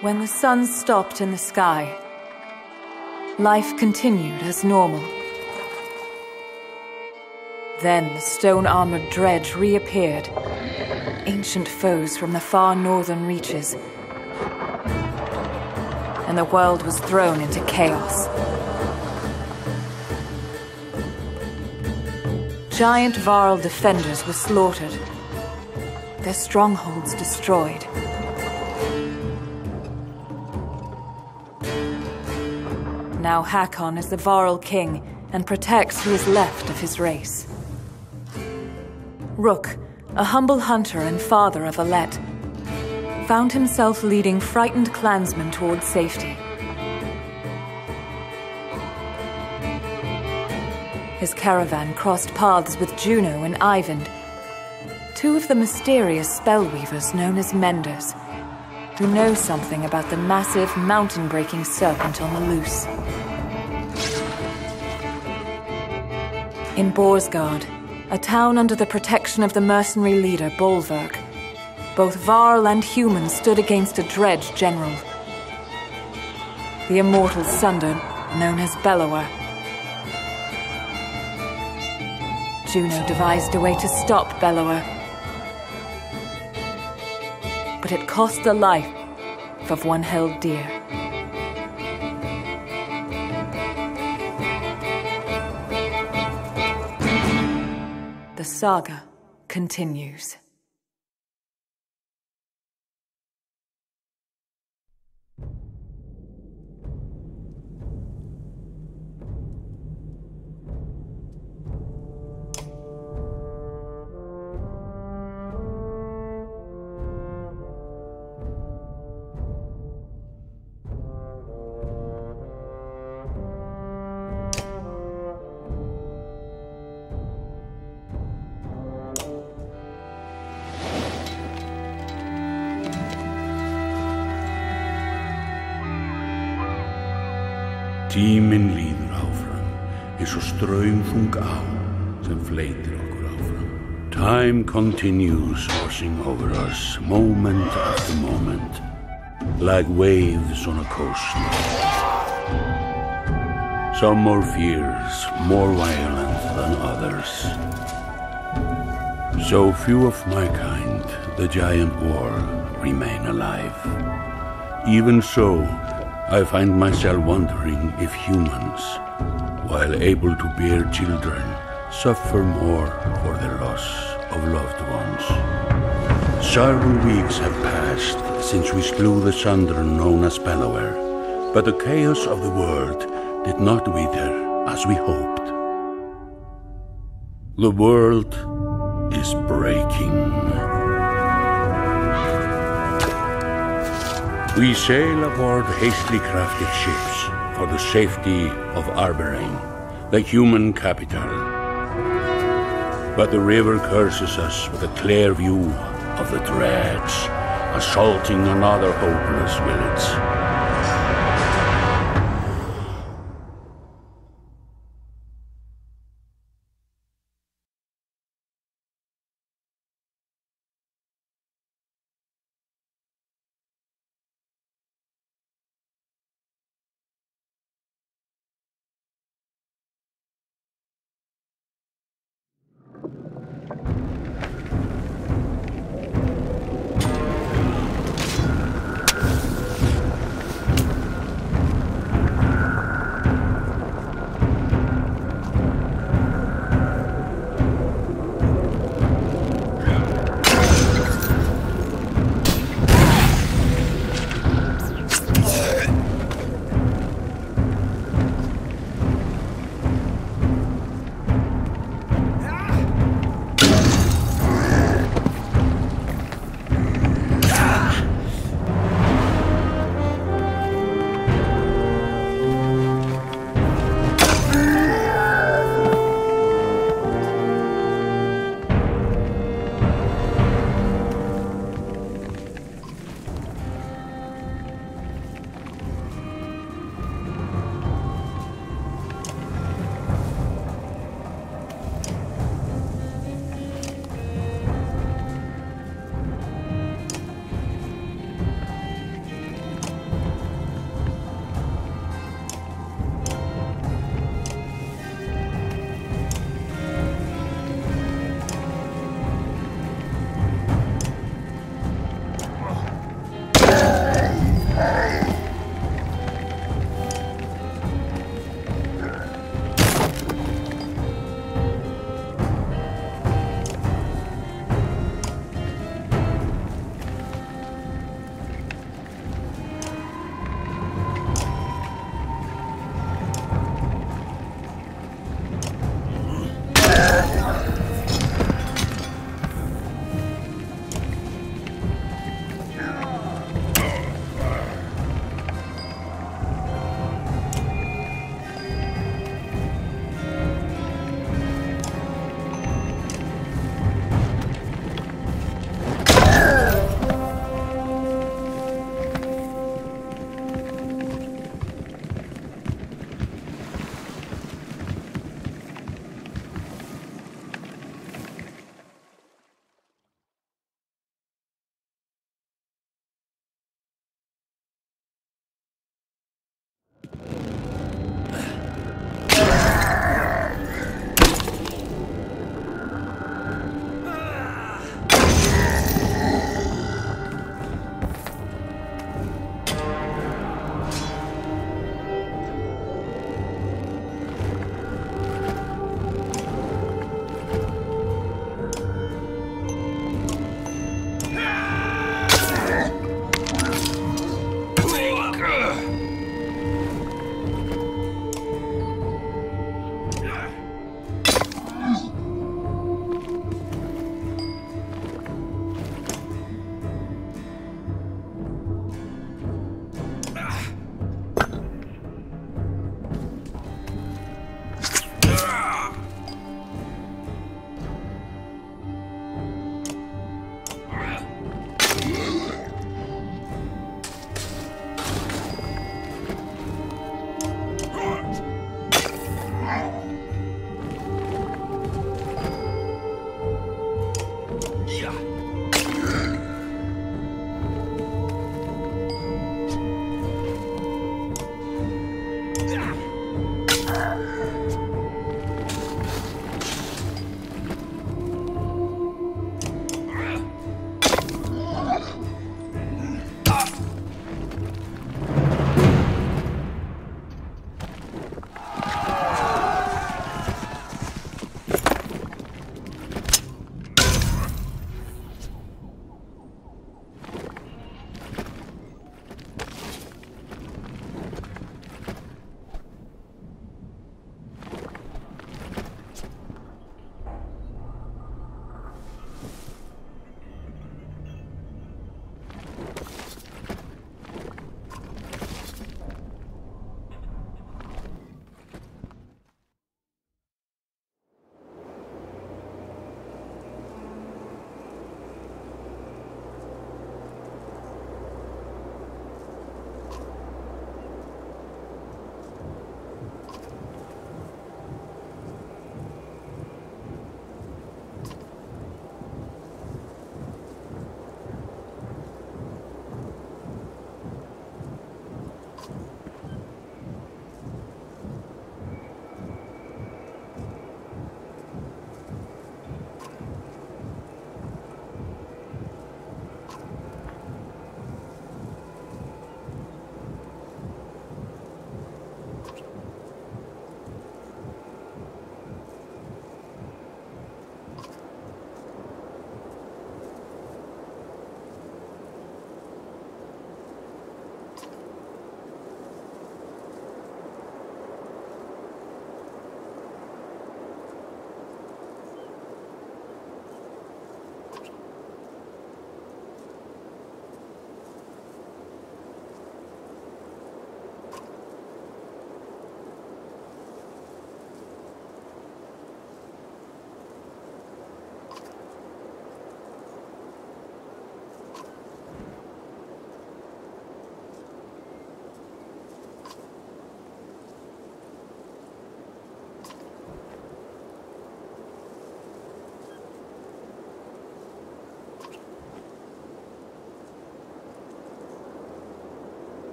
When the sun stopped in the sky, life continued as normal. Then the stone-armored dredge reappeared, ancient foes from the far northern reaches, and the world was thrown into chaos. Giant Varl defenders were slaughtered, their strongholds destroyed. Now Hakon is the Varl king and protects who is left of his race. Rook, a humble hunter and father of Alet, found himself leading frightened clansmen towards safety. His caravan crossed paths with Juno and Eyvind, two of the mysterious spellweavers known as Menders, who know something about the massive, mountain-breaking serpent on the loose. In Borsgard, a town under the protection of the mercenary leader Bolverk, both Varl and human stood against a dredge general, the immortal Sunder, known as Bellower. Juno devised a way to stop Bellower, but it cost the life of one held dear. The saga continues. Tíminn líður áfram, eins og straumþung á sem fleytir okkur áfram. Time continues washing over us, moment after moment, like waves on a coast. Some more fierce, more violent than others. So few of my kind, the giant world, remain alive. Even so, I find myself wondering if humans, while able to bear children, suffer more for the loss of loved ones. Several weeks have passed since we slew the Sunder known as Bellower, but the chaos of the world did not wither as we hoped. The world is breaking. We sail aboard hastily crafted ships for the safety of Arberrang, the human capital. But the river curses us with a clear view of the dredge, assaulting another hopeless village.